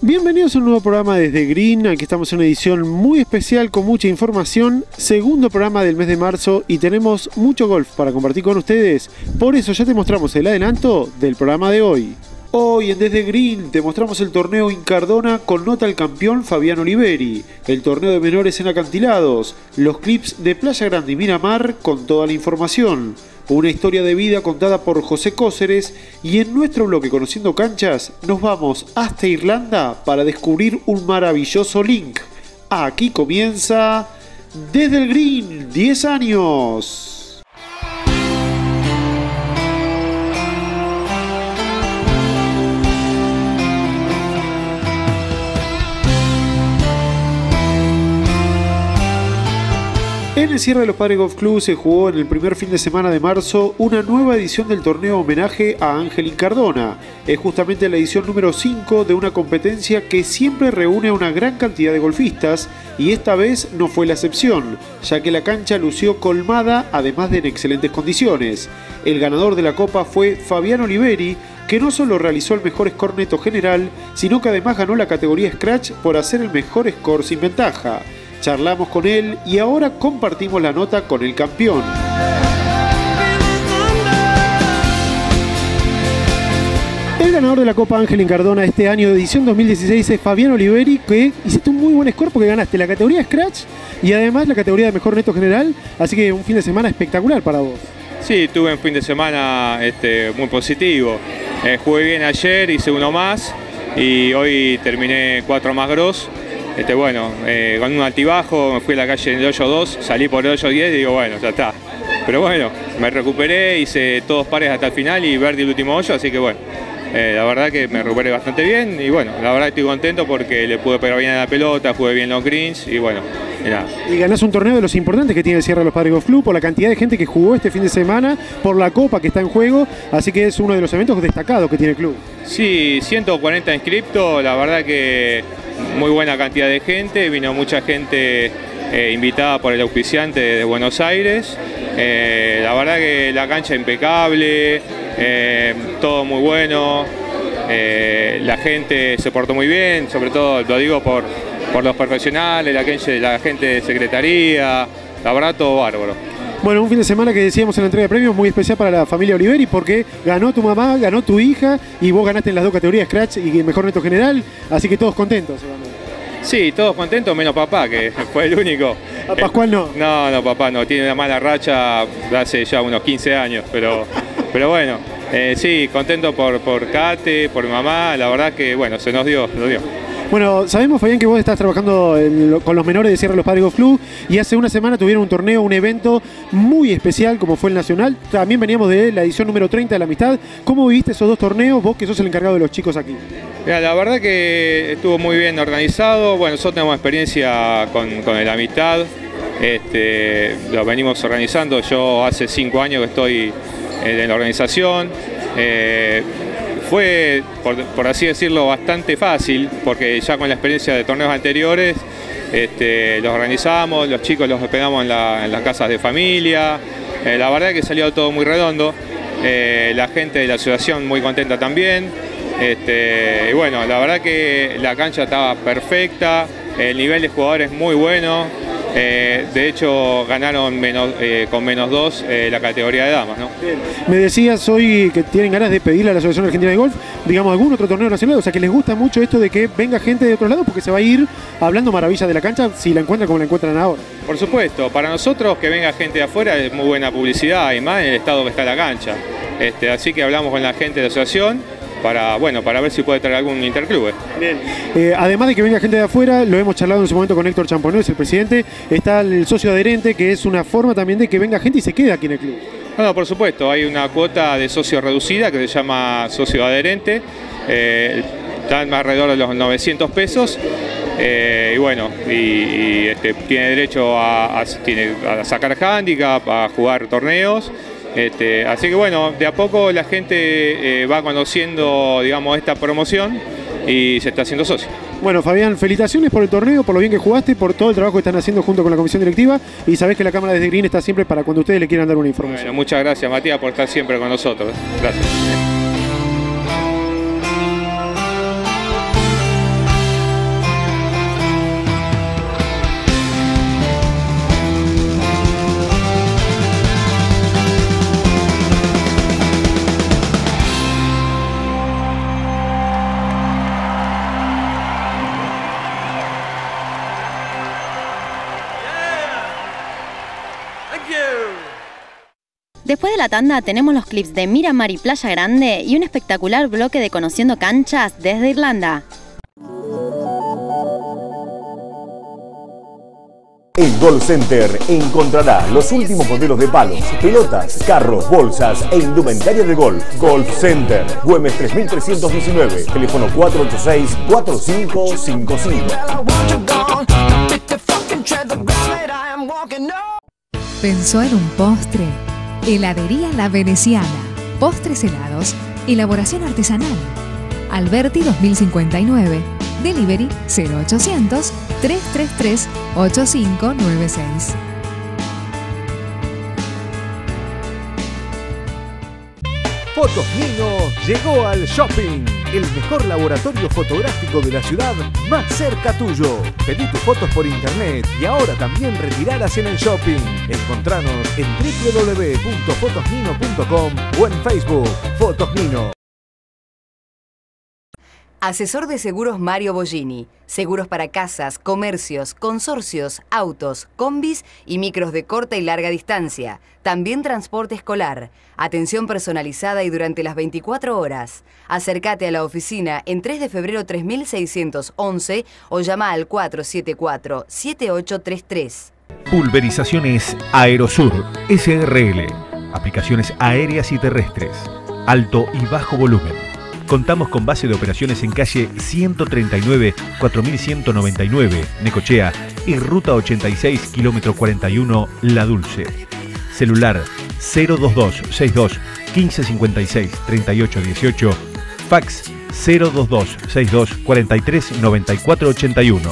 Bienvenidos a un nuevo programa desde Green. Aquí estamos en una edición muy especial con mucha información. Segundo programa del mes de marzo y tenemos mucho golf para compartir con ustedes. Por eso ya te mostramos el adelanto del programa de hoy. Hoy en Desde Green te mostramos el torneo Incardona con nota al campeón Fabián Oliveri, el torneo de menores en acantilados, los clips de Playa Grande y Miramar con toda la información, una historia de vida contada por José Cóceres y en nuestro bloque Conociendo Canchas nos vamos hasta Irlanda para descubrir un maravilloso link. Aquí comienza Desde el Green, 10 años. En el cierre de los Padres Golf Club se jugó en el primer fin de semana de marzo una nueva edición del torneo homenaje a Ángel Incardona. Es justamente la edición número 5 de una competencia que siempre reúne a una gran cantidad de golfistas y esta vez no fue la excepción, ya que la cancha lució colmada además de en excelentes condiciones. El ganador de la copa fue Fabián Oliveri, que no solo realizó el mejor score neto general, sino que además ganó la categoría Scratch por hacer el mejor score sin ventaja. Charlamos con él y ahora compartimos la nota con el campeón. El ganador de la Copa Ángel Incardona este año de edición 2016 es Fabián Oliveri, que hiciste un muy buen score porque ganaste la categoría Scratch y además la categoría de mejor neto general, así que un fin de semana espectacular para vos. Sí, tuve un fin de semana muy positivo. Jugué bien ayer, hice uno más y hoy terminé 4 más gross. Con un altibajo me fui a la calle en el hoyo 2, salí por el hoyo 10 y digo, bueno, ya está. Pero bueno, me recuperé, hice todos pares hasta el final y birdie el último hoyo, así que bueno, la verdad que me recuperé bastante bien y bueno, la verdad estoy contento porque le pude pegar bien a la pelota, jugué bien los greens y bueno, y nada. Y ganás un torneo de los importantes que tiene el cierre de los Padres Golf Club, por la cantidad de gente que jugó este fin de semana, por la copa que está en juego, así que es uno de los eventos destacados que tiene el club. Sí, 140 inscriptos, la verdad que muy buena cantidad de gente, vino mucha gente invitada por el auspiciante de Buenos Aires. La verdad que la cancha impecable, todo muy bueno, la gente se portó muy bien, sobre todo lo digo por los profesionales, la gente de secretaría, la verdad todo bárbaro. Bueno, un fin de semana que decíamos en la entrega de premios muy especial para la familia Oliveri porque ganó tu mamá, ganó tu hija y vos ganaste en las dos categorías Scratch y mejor neto general, así que todos contentos. Sí, todos contentos menos papá, que fue el único. ¿A Pascual no? No, papá no, tiene una mala racha de hace ya unos 15 años, pero bueno, sí, contento por Kate, por mamá, la verdad que bueno, se nos dio. Bueno, sabemos, Fabián, que vos estás trabajando con los menores de Cierre de los Padres Golf Club y hace una semana tuvieron un torneo, un evento muy especial como fue el Nacional. También veníamos de la edición número 30 de la Amistad. ¿Cómo viviste esos dos torneos, vos que sos el encargado de los chicos aquí? Mira, la verdad que estuvo muy bien organizado. Bueno, nosotros tenemos experiencia con el Amistad. Lo venimos organizando. Yo hace 5 años que estoy en la organización. Fue, por así decirlo, bastante fácil, porque ya con la experiencia de torneos anteriores los organizamos, los chicos los hospedamos en las casas de familia. La verdad que salió todo muy redondo, la gente de la asociación muy contenta también. Y bueno, la verdad que la cancha estaba perfecta, el nivel de jugadores muy bueno. De hecho, ganaron con -2 la categoría de damas, ¿no? Bien. Me decías hoy que tienen ganas de pedirle a la Asociación Argentina de Golf, digamos, algún otro torneo nacional, o sea que les gusta mucho esto de que venga gente de otros lados porque se va a ir hablando maravillas de la cancha si la encuentran como la encuentran ahora. Por supuesto, para nosotros que venga gente de afuera es muy buena publicidad y más en el estado que está la cancha. Así que hablamos con la gente de la asociación para ver si puede traer algún interclube. Bien. Además de que venga gente de afuera, lo hemos charlado en su momento con Héctor Champonés, el presidente, está el socio adherente, que es una forma también de que venga gente y se quede aquí en el club. No, por supuesto, hay una cuota de socio reducida que se llama socio adherente, están alrededor de los 900 pesos. Y bueno, tiene derecho a sacar handicap, a jugar torneos. Así que bueno, de a poco la gente va conociendo, digamos, esta promoción y se está haciendo socio. Bueno, Fabián, felicitaciones por el torneo, por lo bien que jugaste, por todo el trabajo que están haciendo junto con la comisión directiva y sabés que la Cámara desde Green está siempre para cuando ustedes le quieran dar una información. Bueno, muchas gracias, Matías, por estar siempre con nosotros. Gracias. Después de la tanda tenemos los clips de Miramar y Playa Grande y un espectacular bloque de Conociendo Canchas desde Irlanda. En Golf Center encontrará los últimos modelos de palos, pelotas, carros, bolsas e indumentaria de golf. Golf Center, Güemes 3319, teléfono 486-4555. ¿Pensó en un postre? Heladería La Veneciana. Postres helados, elaboración artesanal. Alberti 2059. Delivery 0800-333-8596. Fotos Nino llegó al shopping, el mejor laboratorio fotográfico de la ciudad más cerca tuyo. Pedí tus fotos por internet y ahora también retiralas en el shopping. Encontranos en www.fotosnino.com o en Facebook. Fotos Nino. Asesor de seguros Mario Bollini. Seguros para casas, comercios, consorcios, autos, combis y micros de corta y larga distancia. También transporte escolar. Atención personalizada y durante las 24 horas. Acércate a la oficina en 3 de febrero 3611 o llama al 474-7833. Pulverizaciones Aerosur SRL. Aplicaciones aéreas y terrestres. Alto y bajo volumen. Contamos con base de operaciones en calle 139, 4199, Necochea, y ruta 86, kilómetro 41, La Dulce. Celular 02262 1556 3818, fax 02262 43 94 81.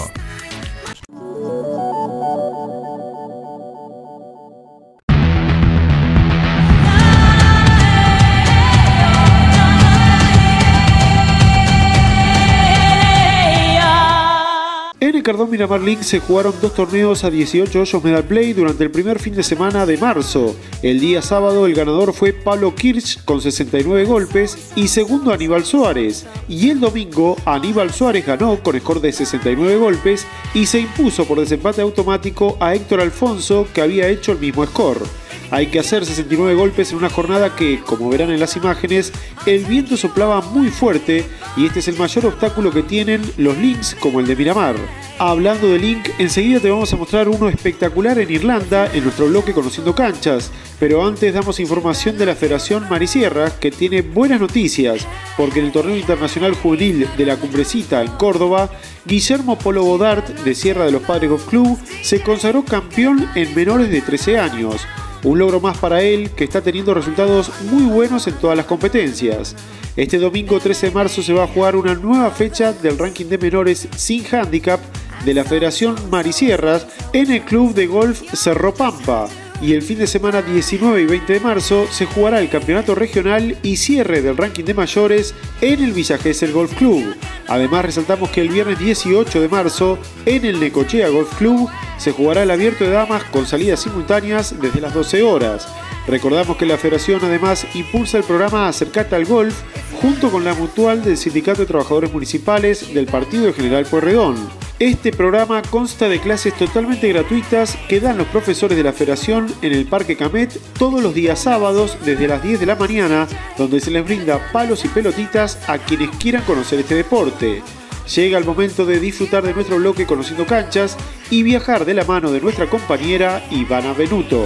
En el Cardón Miramar Link se jugaron 2 torneos a 18 hoyos Medal Play durante el primer fin de semana de marzo. El día sábado el ganador fue Pablo Kirch con 69 golpes y segundo Aníbal Suárez. Y el domingo Aníbal Suárez ganó con score de 69 golpes y se impuso por desempate automático a Héctor Alfonso, que había hecho el mismo score. Hay que hacer 69 golpes en una jornada que, como verán en las imágenes, el viento soplaba muy fuerte y este es el mayor obstáculo que tienen los links como el de Miramar. Hablando de link, enseguida te vamos a mostrar uno espectacular en Irlanda en nuestro bloque Conociendo Canchas, pero antes damos información de la Federación Marisierra, que tiene buenas noticias, porque en el torneo internacional juvenil de la Cumbrecita en Córdoba, Guillermo Polo Godard de Sierra de los Padres Golf Club se consagró campeón en menores de 13 años. Un logro más para él, que está teniendo resultados muy buenos en todas las competencias. Este domingo 13 de marzo se va a jugar una nueva fecha del ranking de menores sin handicap de la Federación Marisierras en el Club de Golf Cerro Pampa. Y el fin de semana 19 y 20 de marzo se jugará el campeonato regional y cierre del ranking de mayores en el Villa Gesell Golf Club. Además resaltamos que el viernes 18 de marzo en el Necochea Golf Club se jugará el abierto de damas con salidas simultáneas desde las 12 horas. Recordamos que la federación además impulsa el programa Acercate al Golf junto con la mutual del Sindicato de Trabajadores Municipales del Partido de General Pueyrredón. Este programa consta de clases totalmente gratuitas que dan los profesores de la federación en el Parque Camet todos los días sábados desde las 10 de la mañana, donde se les brinda palos y pelotitas a quienes quieran conocer este deporte. Llega el momento de disfrutar de nuestro bloque Conociendo Canchas y viajar de la mano de nuestra compañera Ivana Benuto.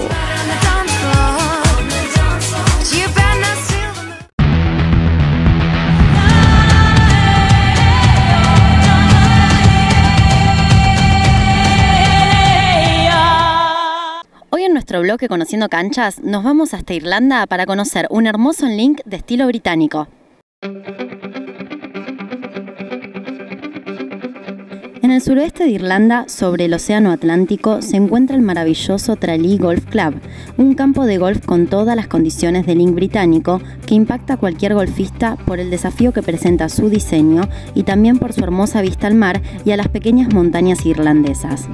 Hoy en nuestro bloque Conociendo Canchas nos vamos hasta Irlanda para conocer un hermoso link de estilo británico. En el suroeste de Irlanda, sobre el Océano Atlántico, se encuentra el maravilloso Tralee Golf Club, un campo de golf con todas las condiciones del link británico que impacta a cualquier golfista por el desafío que presenta su diseño y también por su hermosa vista al mar y a las pequeñas montañas irlandesas.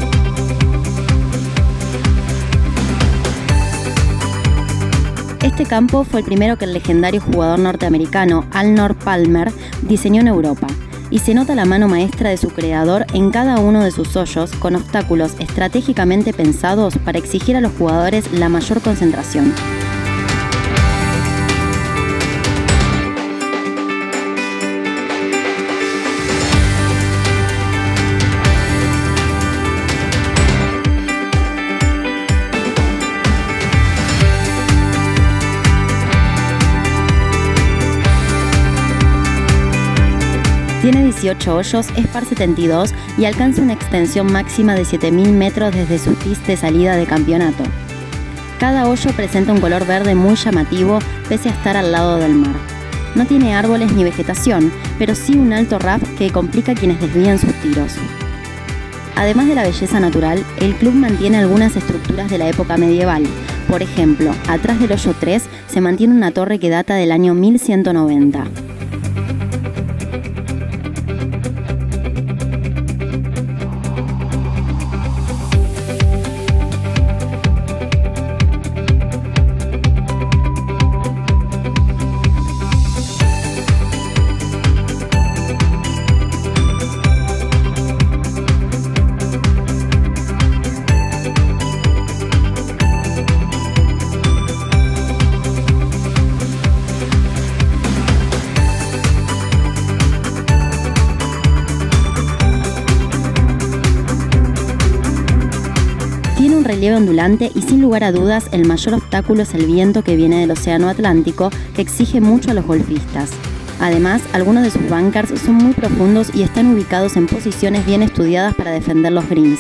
Este campo fue el primero que el legendario jugador norteamericano Arnold Palmer diseñó en Europa, y se nota la mano maestra de su creador en cada uno de sus hoyos, con obstáculos estratégicamente pensados para exigir a los jugadores la mayor concentración. Tiene 18 hoyos, es par 72 y alcanza una extensión máxima de 7.000 metros desde su tee de salida de campeonato. Cada hoyo presenta un color verde muy llamativo pese a estar al lado del mar. No tiene árboles ni vegetación, pero sí un alto rough que complica a quienes desvían sus tiros. Además de la belleza natural, el club mantiene algunas estructuras de la época medieval. Por ejemplo, atrás del hoyo 3 se mantiene una torre que data del año 1190. Relieve ondulante y sin lugar a dudas el mayor obstáculo es el viento que viene del océano Atlántico, que exige mucho a los golfistas. Además, algunos de sus bunkers son muy profundos y están ubicados en posiciones bien estudiadas para defender los greens.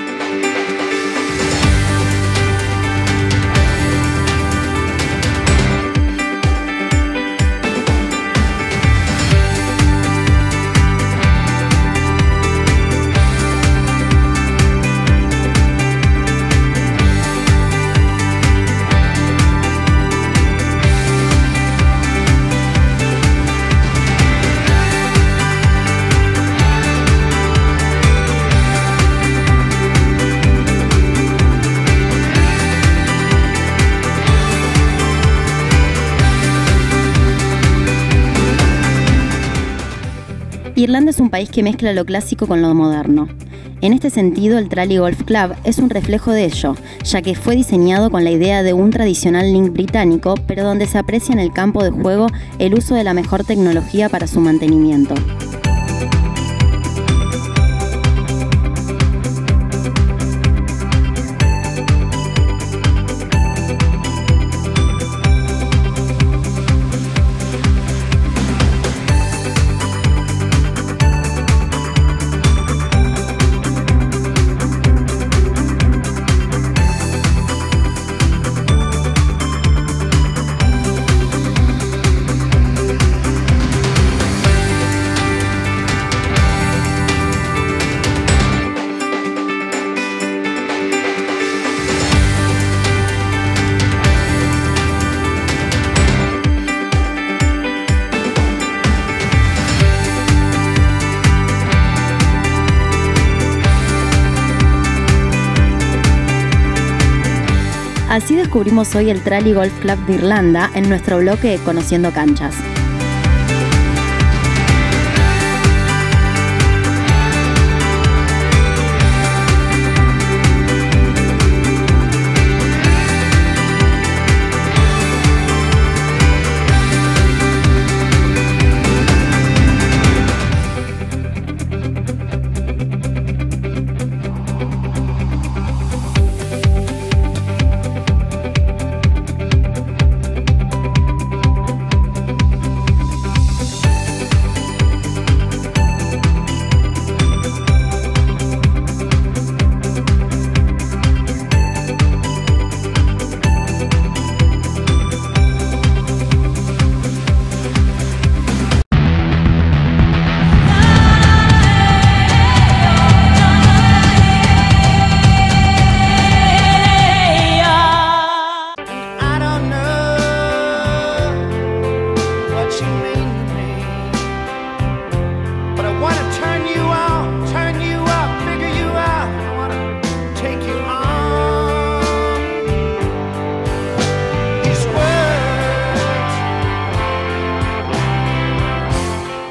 Irlanda es un país que mezcla lo clásico con lo moderno. En este sentido, el Tralee Golf Club es un reflejo de ello, ya que fue diseñado con la idea de un tradicional link británico, pero donde se aprecia en el campo de juego el uso de la mejor tecnología para su mantenimiento. Así descubrimos hoy el Tralee Golf Club de Irlanda en nuestro bloque Conociendo Canchas.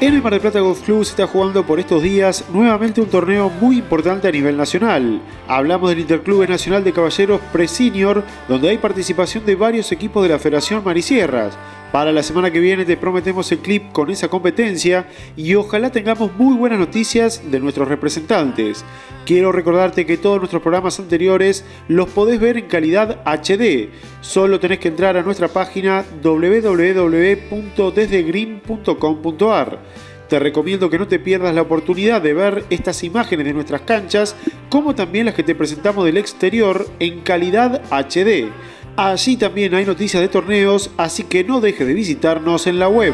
En el Mar del Plata Golf Club se está jugando por estos días nuevamente un torneo muy importante a nivel nacional. Hablamos del Interclubes Nacional de Caballeros Pre-Senior, donde hay participación de varios equipos de la Federación Marisierras. Para la semana que viene te prometemos el clip con esa competencia y ojalá tengamos muy buenas noticias de nuestros representantes. Quiero recordarte que todos nuestros programas anteriores los podés ver en calidad HD. Solo tenés que entrar a nuestra página www.desdegreen.com.ar. Te recomiendo que no te pierdas la oportunidad de ver estas imágenes de nuestras canchas, como también las que te presentamos del exterior en calidad HD. Allí también hay noticias de torneos, así que no dejes de visitarnos en la web.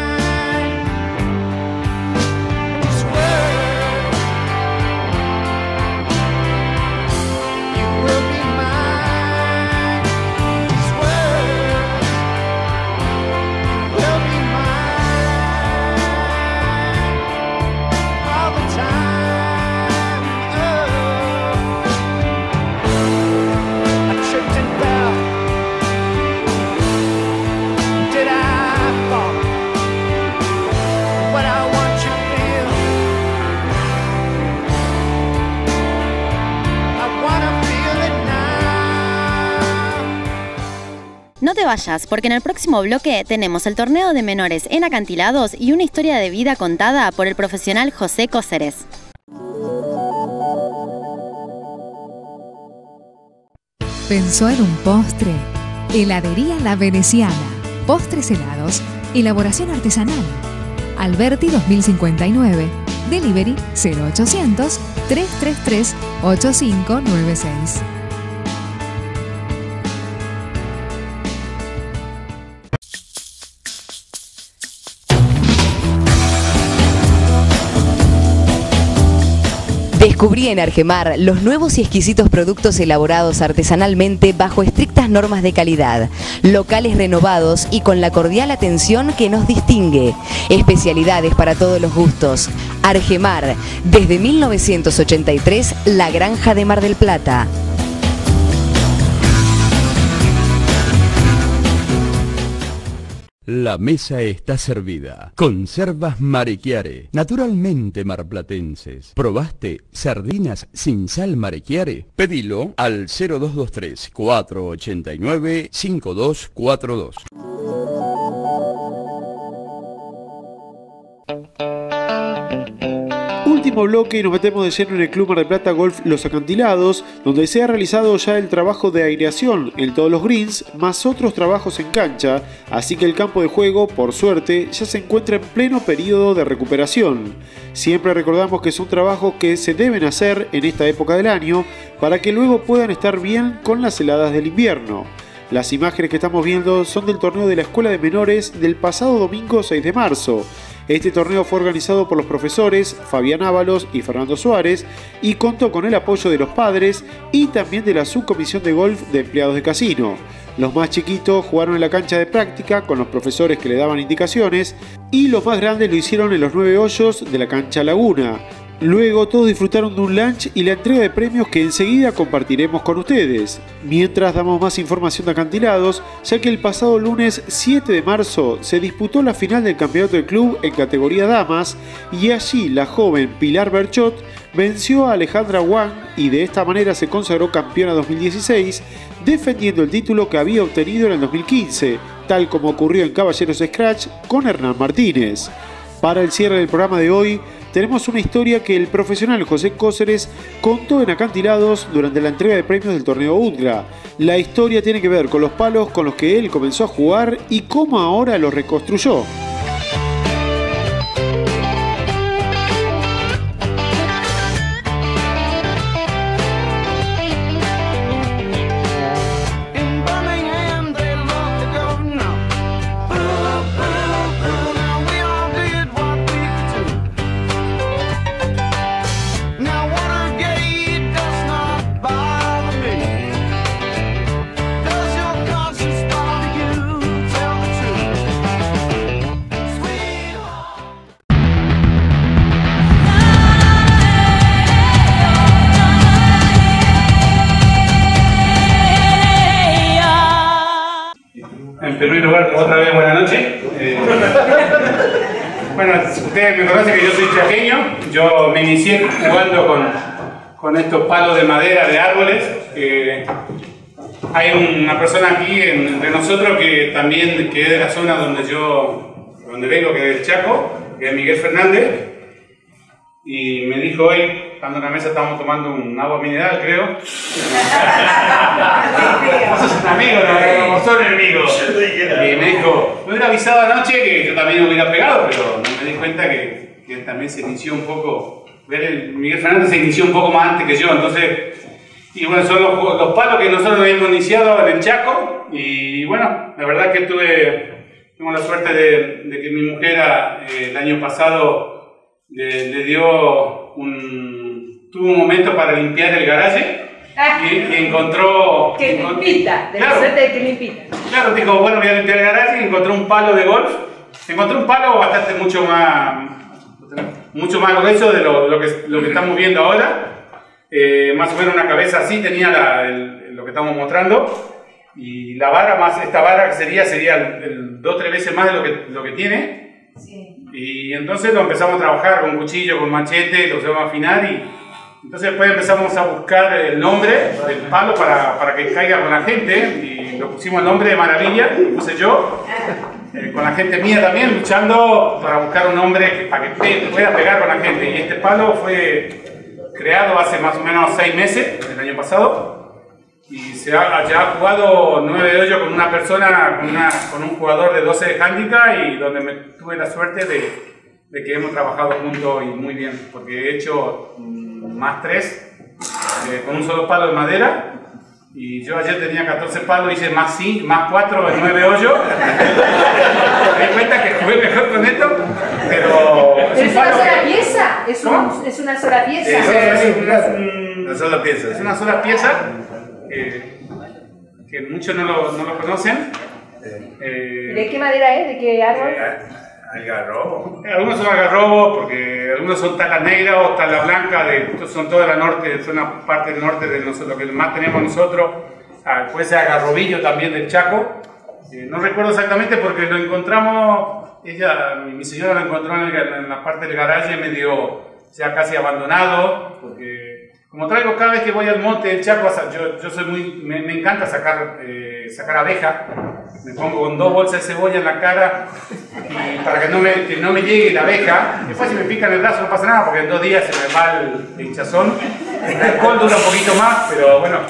No te vayas, porque en el próximo bloque tenemos el torneo de menores en acantilados y una historia de vida contada por el profesional José Cóceres. ¿Pensó en un postre? Heladería La Veneciana. Postres helados, elaboración artesanal. Alberti 2059. Delivery 0800 333 8596. Descubrí en Argemar los nuevos y exquisitos productos elaborados artesanalmente bajo estrictas normas de calidad, locales renovados y con la cordial atención que nos distingue. Especialidades para todos los gustos. Argemar, desde 1983, La Granja de Mar del Plata. La mesa está servida. Conservas Marechiare, naturalmente marplatenses. ¿Probaste sardinas sin sal Marechiare? Pedilo al 0223 489 5242. Último bloque y nos metemos de lleno en el Club Mar del Plata Golf Los Acantilados, donde se ha realizado ya el trabajo de aireación en todos los greens, más otros trabajos en cancha, así que el campo de juego, por suerte, ya se encuentra en pleno periodo de recuperación. Siempre recordamos que son trabajos que se deben hacer en esta época del año para que luego puedan estar bien con las heladas del invierno. Las imágenes que estamos viendo son del torneo de la Escuela de Menores del pasado domingo 6 de marzo. Este torneo fue organizado por los profesores Fabián Ábalos y Fernando Suárez y contó con el apoyo de los padres y también de la subcomisión de golf de empleados de casino. Los más chiquitos jugaron en la cancha de práctica con los profesores que le daban indicaciones y los más grandes lo hicieron en los 9 hoyos de la cancha Laguna. Luego todos disfrutaron de un lunch y la entrega de premios que enseguida compartiremos con ustedes. Mientras damos más información de acantilados, ya que el pasado lunes 7 de marzo se disputó la final del campeonato del club en categoría damas y allí la joven Pilar Berchot venció a Alejandra Wang y de esta manera se consagró campeona 2016, defendiendo el título que había obtenido en el 2015, tal como ocurrió en Caballeros Scratch con Hernán Martínez. Para el cierre del programa de hoy, tenemos una historia que el profesional José Cóceres contó en Acantilados durante la entrega de premios del torneo UTGRA. La historia tiene que ver con los palos con los que él comenzó a jugar y cómo ahora los reconstruyó. ustedes me conocen que yo soy chaqueño. Yo me inicié jugando con estos palos de madera de árboles. Hay una persona aquí entre nosotros que también que es de la zona donde vengo, que es del Chaco, que es Miguel Fernández. Y me dijo hoy, estando en la mesa, estábamos tomando un agua mineral, creo. Vos sos un amigo, no son enemigos. Y me dijo, me hubiera avisado anoche que yo también me hubiera pegado, pero no me di cuenta que él también se inició un poco. Miguel Fernández se inició un poco más antes que yo, entonces. Y bueno, son los palos que nosotros habíamos iniciado en el Chaco. Y bueno, la verdad que tengo la suerte de que mi mujer el año pasado le dio tuvo un momento para limpiar el garaje y encontró... Que limpita, de la suerte de que limpita. Claro, dijo, bueno, voy a limpiar el garaje y encontró un palo de golf. Encontró un palo bastante mucho más grueso de lo que estamos viendo ahora. Más o menos una cabeza así tenía lo que estamos mostrando. Y la vara esta vara sería 2 o 3 veces más de lo que tiene. Sí. Y entonces lo empezamos a trabajar con cuchillo, con machete, lo empezamos a afinar y entonces después empezamos a buscar el nombre del palo para que caiga con la gente y lo pusimos el nombre de Maravilla, lo puse yo, con la gente mía también, luchando para buscar un nombre para que pueda pegar con la gente. Y este palo fue creado hace más o menos 6 meses, el año pasado. Y ya ha jugado 9 hoyos con una persona, con un jugador de 12 de handicap y donde tuve la suerte de que hemos trabajado juntos y muy bien, porque he hecho más 3 con un solo palo de madera y yo ayer tenía 14 palos, hice más 4 en 9 hoyos. Me di cuenta que jugué mejor con esto, pero... ¿Es una sola pieza? ¿Es una sola pieza? Una sola pieza. Es una sola pieza. Que muchos no lo conocen. ¿De qué madera es? ¿De qué árbol? Algarrobo. Algunos son algarrobos porque algunos son tala negra o tala blanca, son toda la norte, son una parte del norte de lo que más tenemos nosotros. Puede ser algarrobillo también del Chaco. No recuerdo exactamente porque lo encontramos, mi señora lo encontró en la parte del garaje medio ya casi abandonado, porque como traigo cada vez que voy al monte del Chaco, yo soy me encanta sacar abejas. Me pongo con 2 bolsas de cebolla en la cara y para que no me llegue la abeja. Después si me pican el brazo no pasa nada porque en 2 días se me va el hinchazón. El alcohol dura un poquito más, pero bueno.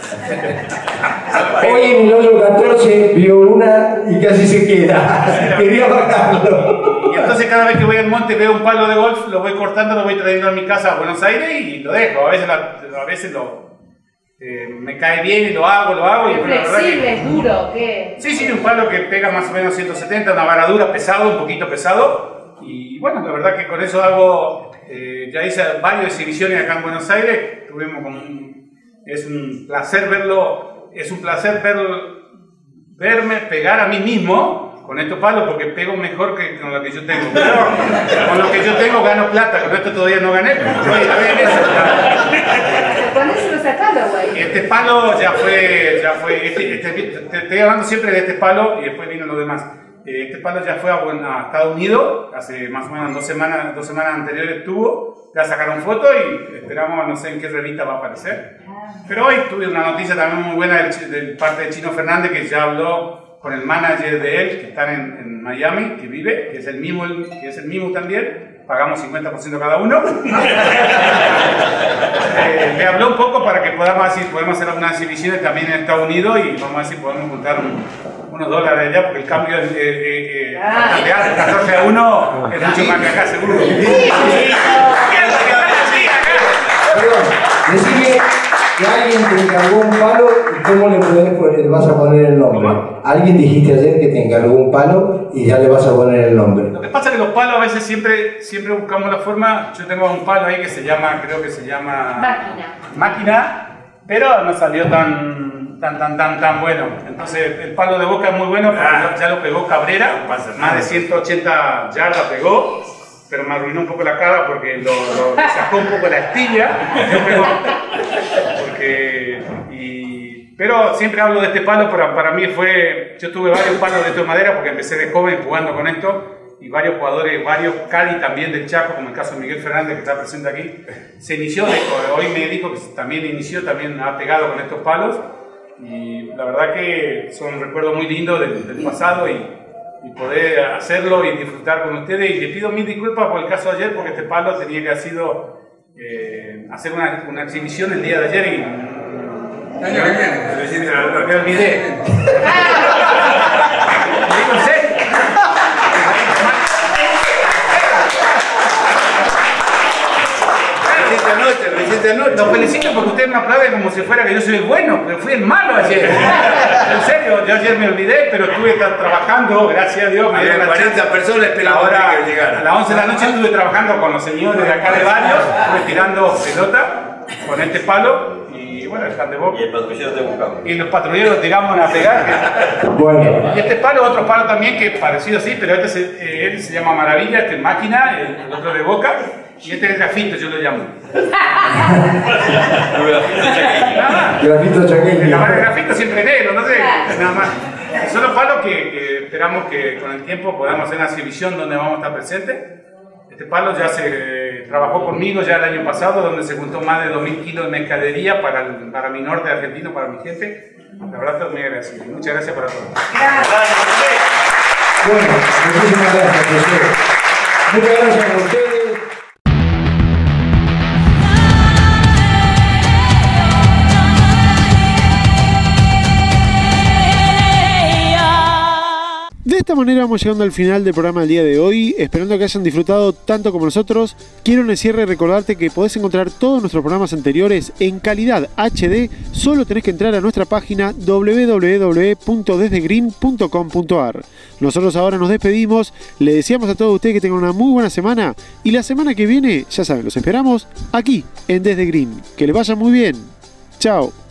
Hoy en el hoyo 14 vio una y casi se queda. Quería bajarlo. Y entonces cada vez que voy al monte veo un palo de golf, lo voy cortando, lo voy trayendo a mi casa a Buenos Aires y lo dejo. A veces me cae bien y lo hago. ¿Es flexible, es duro? ¿Qué? Sí, un palo que pega más o menos 170, una vara dura, pesado, un poquito pesado. Y bueno, la verdad que con eso hago, ya hice varias exhibiciones acá en Buenos Aires. Es un placer verme pegar a mí mismo con estos palos porque pego mejor que con lo que yo tengo. Pero con lo que yo tengo gano plata, con esto todavía no gané. ¿Cuándo se lo sacaron, güey? Este palo ya fue te estoy hablando siempre de este palo y después vino lo demás. Este palo ya fue a Estados Unidos, hace más o menos 2 semanas anteriores estuvo, ya sacaron fotos y esperamos, no sé en qué revista va a aparecer. Pero hoy tuve una noticia también muy buena de parte de Chino Fernández, que ya habló con el manager de él, que están en Miami, que vive, que es el mismo también, pagamos 50% cada uno. Le habló un poco para que podamos hacer algunas exhibiciones también en Estados Unidos y vamos a ver si podemos juntar unos dólares allá, porque el cambio es bastante alto, 14 a 1 es mucho más que acá, seguro. Perdón, decime que alguien te encargó un palo y cómo le vas a poner el nombre. ¿Cómo? Alguien dijiste ayer que te encargó un palo y ya le vas a poner el nombre. Lo que pasa es que los palos a veces siempre buscamos la forma. Yo tengo un palo ahí que creo que se llama máquina, pero no salió tan bueno. Entonces el palo de Boca es muy bueno porque ya lo pegó Cabrera, más de 180 yardas pegó, pero me arruinó un poco la cara porque lo sacó un poco la astilla. Pero siempre hablo de este palo, para mí yo tuve varios palos de esta madera porque empecé de joven jugando con esto y varios jugadores, varios Cali también del Chaco, como el caso de Miguel Fernández que está presente aquí, se inició, hoy me dijo que también inició, también ha pegado con estos palos, y la verdad que son recuerdos muy lindos del pasado y poder hacerlo y disfrutar con ustedes. Y le pido mil disculpas por el caso de ayer, porque este palo tenía que haber sido hacer una exhibición el día de ayer y me olvidé. Los felicito porque ustedes me aplauden como si fuera que yo soy el bueno, pero fui el malo ayer. En serio, yo ayer me olvidé, pero estuve trabajando, gracias a Dios. Me dieron 40 personas esperando que llegara. A las 11 de la noche estuve trabajando con los señores de acá de Barrios, estuve tirando pelota con este palo y bueno, el handebol. Y el patrullero te buscamos. Y los patrulleros tiramos a pegar. Bueno. Y este palo, otro palo también que es parecido así, pero este él se llama Maravilla, este es Máquina, el otro de Boca. Y este es Grafito, yo lo llamo. Grafito chaqueño. Grafito siempre negro, no sé, nada más. Son los palos que esperamos que con el tiempo podamos hacer una exhibición donde vamos a estar presentes. Este palo ya se trabajó conmigo ya el año pasado, donde se juntó más de 2.000 kilos de mercadería para mi norte argentino, para mi gente. La verdad estoy muy agradecido. Muchas gracias para todos. Bueno, muchísimas gracias, profesor. Muchas gracias a ustedes. De esta manera vamos llegando al final del programa del día de hoy, esperando que hayan disfrutado tanto como nosotros. Quiero en el cierre recordarte que podés encontrar todos nuestros programas anteriores en calidad HD, solo tenés que entrar a nuestra página www.desdegreen.com.ar. Nosotros ahora nos despedimos, le deseamos a todos ustedes que tengan una muy buena semana y la semana que viene, ya saben, los esperamos aquí en Desde Green. Que les vaya muy bien. Chao.